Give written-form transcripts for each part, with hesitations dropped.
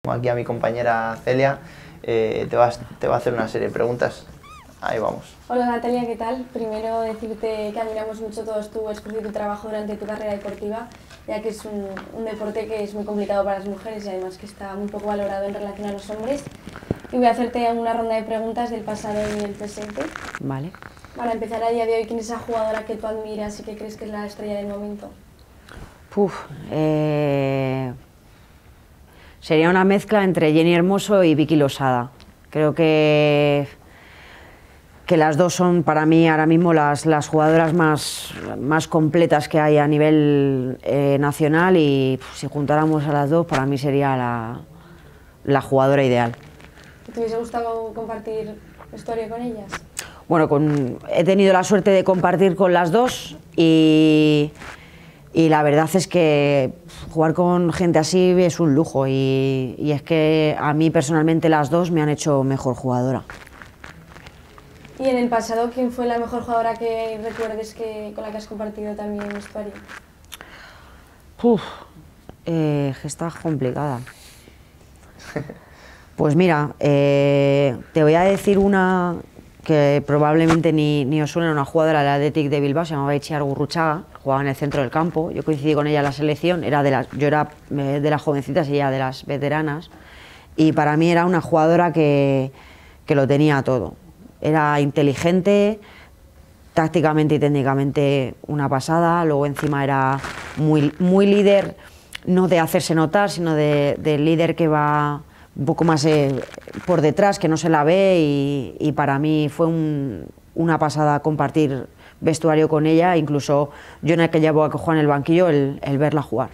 Aquí a mi compañera Celia te va a hacer una serie de preguntas. Ahí vamos. Hola Natalia, ¿qué tal? Primero decirte que admiramos mucho todos tu esfuerzo y tu trabajo durante tu carrera deportiva, ya que es un deporte que es muy complicado para las mujeres y además que está muy poco valorado en relación a los hombres. Y voy a hacerte una ronda de preguntas del pasado y del presente. Vale. Para empezar, a día de hoy, ¿quién es esa jugadora que tú admiras y que crees que es la estrella del momento? Sería una mezcla entre Jenny Hermoso y Vicky Losada. Creo que las dos son para mí ahora mismo las jugadoras más completas que hay a nivel nacional, y si juntáramos a las dos, para mí sería la jugadora ideal. ¿Te hubiese gustado compartir vestuario con ellas? Bueno, he tenido la suerte de compartir con las dos y la verdad es que jugar con gente así es un lujo, y es que a mí personalmente las dos me han hecho mejor jugadora. ¿Y en el pasado quién fue la mejor jugadora que recuerdes con la que has compartido también vestuario? Está complicada. Pues mira, te voy a decir una que probablemente ni os suena, una jugadora del Athletic de Bilbao, se llamaba Itziar Gurruchaga, jugaba en el centro del campo. Yo coincidí con ella en la selección, yo era de las jovencitas y ella de las veteranas, y para mí era una jugadora que lo tenía todo. Era inteligente, tácticamente y técnicamente una pasada, luego encima era muy líder, no de hacerse notar, sino de líder que va un poco más por detrás, que no se la ve, y para mí fue una pasada compartir vestuario con ella, incluso yo en aquella época que jugaba en el banquillo, el verla jugar.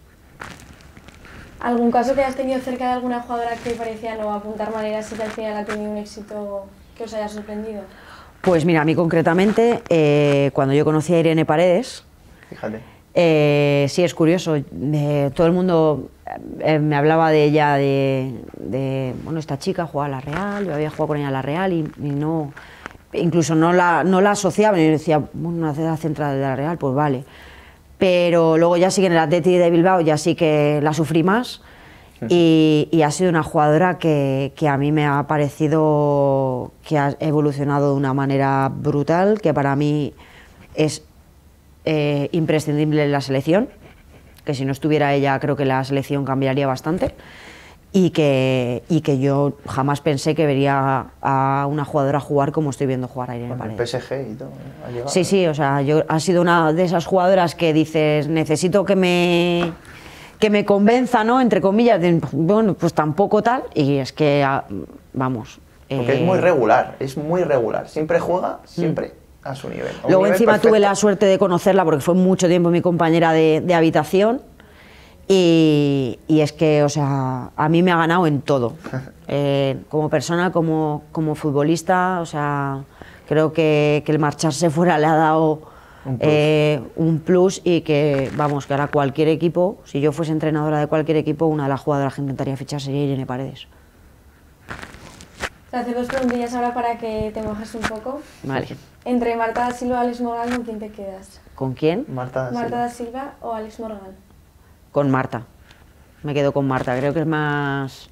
¿Algún caso que hayas tenido cerca de alguna jugadora que parecía no apuntar maneras y que al final ha tenido un éxito que os haya sorprendido? Pues mira, a mí concretamente, cuando yo conocí a Irene Paredes, fíjate. Sí, es curioso, todo el mundo me hablaba de ella, bueno, esta chica jugaba a la Real, yo había jugado con ella a la Real y no, incluso no la asociaba, y yo decía, bueno, una ciudad central de la Real, pues vale. Pero luego ya sí que en el Athletic de Bilbao ya sí que la sufrí más, y ha sido una jugadora que a mí me ha parecido que ha evolucionado de una manera brutal, que para mí es imprescindible en la selección, que si no estuviera ella creo que la selección cambiaría bastante, y que yo jamás pensé que vería a una jugadora jugar como estoy viendo jugar a Irene Paredes. El PSG y todo, ha llegado. Sí, o sea, ha sido una de esas jugadoras que dices, necesito que me convenza, ¿no?, entre comillas, bueno, pues tampoco tal, y es que, vamos. Porque es muy regular, siempre juega, siempre a su nivel. Luego nivel encima perfecto. tuve la suerte de conocerla porque fue mucho tiempo mi compañera de habitación, y es que, o sea, a mí me ha ganado en todo, como persona, como futbolista. O sea, creo que el marcharse fuera le ha dado un plus, y que, vamos, que ahora cualquier equipo, si yo fuese entrenadora de cualquier equipo, una de las jugadoras que intentaría fichar sería Irene Paredes. Te hacer dos preguntillas ahora para que te mojes un poco. Vale. Entre Marta da Silva o Alex Morgan, ¿con quién te quedas? ¿Con quién? Marta da Silva o Alex Morgan. Con Marta. Me quedo con Marta. Creo que es más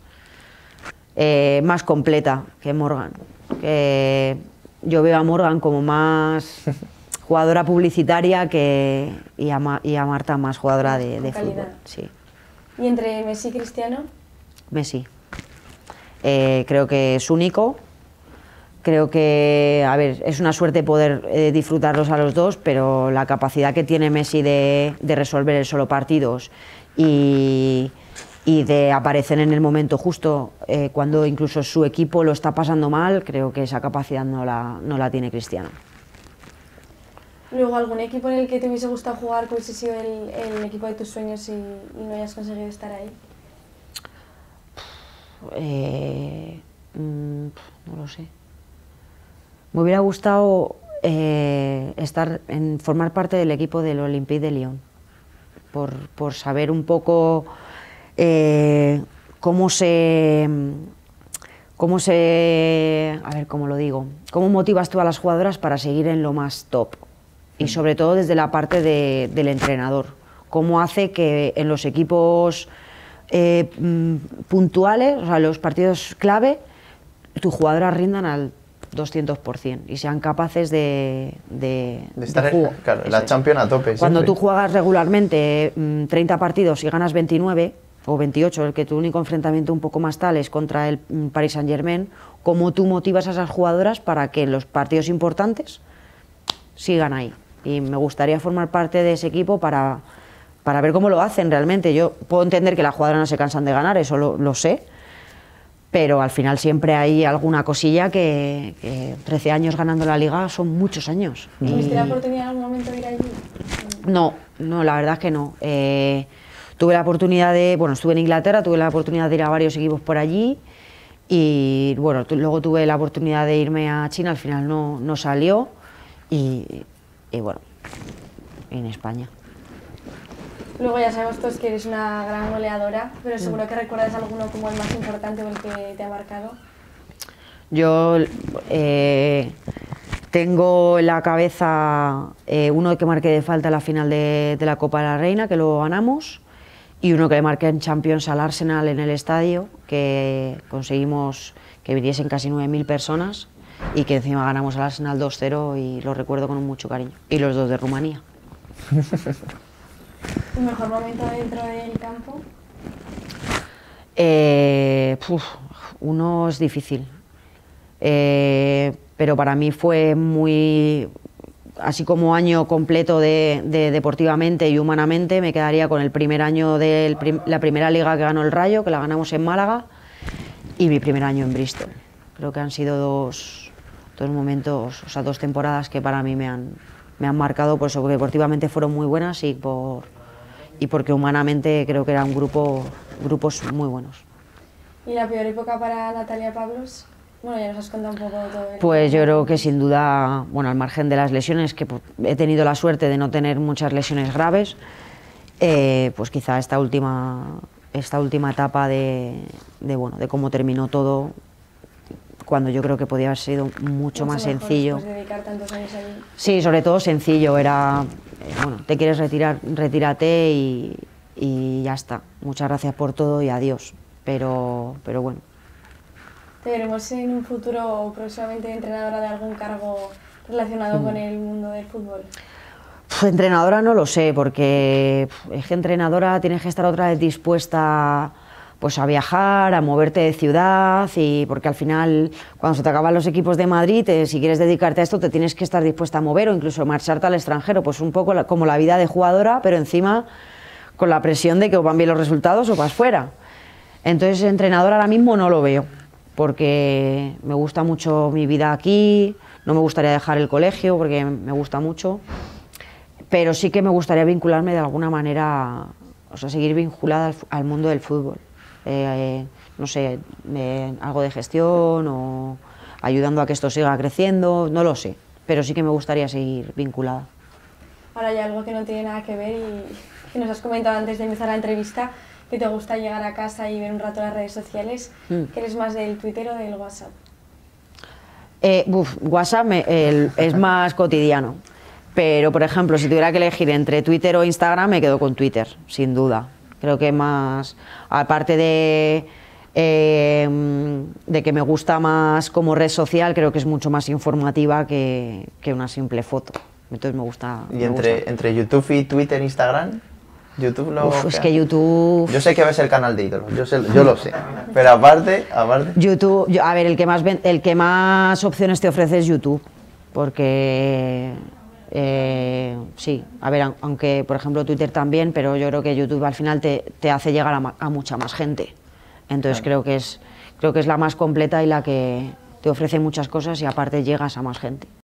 completa que Morgan. Yo veo a Morgan como más jugadora publicitaria y a Marta más jugadora de fútbol. Sí. ¿Y entre Messi y Cristiano? Messi. Creo que es único. Creo que, a ver, es una suerte poder disfrutarlos a los dos, pero la capacidad que tiene Messi de resolver el solo partidos y de aparecer en el momento justo, cuando incluso su equipo lo está pasando mal, creo que esa capacidad no la tiene Cristiano. Luego, ¿algún equipo en el que te hubiese gustado jugar, que hubiese sido el equipo de tus sueños y no hayas conseguido estar ahí? No lo sé. Me hubiera gustado formar parte del equipo del Olympique de Lyon, por saber un poco cómo motivas tú a las jugadoras para seguir en lo más top, y sobre todo desde la parte del entrenador, cómo hace que en los equipos puntuales, o sea, los partidos clave, tus jugadoras rindan al 200% y sean capaces de estar jugar. Claro, la Champions a tope. Cuando siempre. tú juegas regularmente 30 partidos y ganas 29 o 28, el que tu único enfrentamiento un poco más tal es contra el Paris Saint-Germain, ¿cómo tú motivas a esas jugadoras para que en los partidos importantes sigan ahí? Y me gustaría formar parte de ese equipo para ver cómo lo hacen realmente. Yo puedo entender que las jugadoras no se cansan de ganar, eso lo sé, pero al final siempre hay alguna cosilla que 13 años ganando la Liga son muchos años. ¿Tuviste la oportunidad en algún momento de ir allí? No, la verdad es que no. Tuve la oportunidad estuve en Inglaterra, tuve la oportunidad de ir a varios equipos por allí y bueno, luego tuve la oportunidad de irme a China, al final no salió y bueno, en España. Luego ya sabemos todos que eres una gran goleadora, pero seguro que recuerdas alguno como el más importante o el que te ha marcado. Yo tengo en la cabeza uno que marqué de falta en la final de la Copa de la Reina, que lo ganamos, y uno que le marqué en Champions al Arsenal en el estadio, que conseguimos que viniesen casi 9.000 personas y que encima ganamos al Arsenal 2-0 y lo recuerdo con mucho cariño. Y los dos de Rumanía. ¿Tu mejor momento dentro del campo? Uno es difícil, pero para mí fue muy, así como año completo de deportivamente y humanamente, me quedaría con el primer año de la primera liga que ganó el Rayo, que la ganamos en Málaga, y mi primer año en Bristol. Creo que han sido dos momentos, o sea, 2 temporadas que para mí me han marcado, por eso, porque deportivamente fueron muy buenas y porque humanamente creo que eran grupos muy buenos. ¿Y la peor época para Natalia Pavlos? Bueno, ya nos has contado un poco todo. Pues yo creo que sin duda, bueno, al margen de las lesiones, que he tenido la suerte de no tener muchas lesiones graves, pues quizá esta última etapa de cómo terminó todo, cuando yo creo que podía haber sido mucho más mejor sencillo. después de dedicar tantos años allí. Sí, sobre todo sencillo, era, bueno, te quieres retirar, retírate y ya está. Muchas gracias por todo y adiós, pero bueno. ¿Te veremos en un futuro próximamente entrenadora de algún cargo relacionado con el mundo del fútbol? Entrenadora no lo sé, porque es que entrenadora tienes que estar otra vez dispuesta pues a viajar, a moverte de ciudad, y porque al final cuando se te acaban los equipos de Madrid, si quieres dedicarte a esto te tienes que estar dispuesta a mover o incluso marcharte al extranjero, pues un poco como la vida de jugadora, pero encima con la presión de que o van bien los resultados o vas fuera. Entonces entrenadora ahora mismo no lo veo, porque me gusta mucho mi vida aquí, no me gustaría dejar el colegio porque me gusta mucho, pero sí que me gustaría vincularme de alguna manera, o sea, seguir vinculada al mundo del fútbol. No sé, algo de gestión o ayudando a que esto siga creciendo, no lo sé, pero sí que me gustaría seguir vinculada. Ahora hay algo que no tiene nada que ver y que nos has comentado antes de empezar la entrevista, que te gusta llegar a casa y ver un rato las redes sociales. ¿Que eres más del Twitter o del WhatsApp? WhatsApp es más cotidiano, pero por ejemplo, si tuviera que elegir entre Twitter o Instagram, me quedo con Twitter, sin duda. Creo que más, aparte de que me gusta más como red social, creo que es mucho más informativa que una simple foto. Entonces me gusta. ¿Y entre YouTube y Twitter, Instagram? YouTube es que YouTube... Yo sé que ves el canal de Ídolos, yo lo sé, pero aparte... YouTube, a ver, el que más opciones te ofrece es YouTube, porque... sí, a ver, aunque por ejemplo Twitter también, pero yo creo que YouTube al final te hace llegar a mucha más gente. Entonces creo que es la más completa y la que te ofrece muchas cosas y aparte llegas a más gente.